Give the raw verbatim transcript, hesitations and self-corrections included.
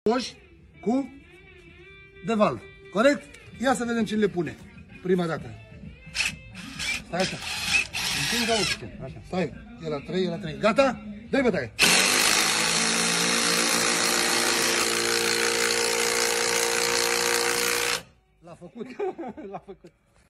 Coși cu de valv. Corect? Ia să vedem cine le pune. Prima dată. Stai așa. Împing ca uite. Așa. Stai. E la trei, e la trei. Gata? Dă-i bătaie. L-a făcut. L-a făcut.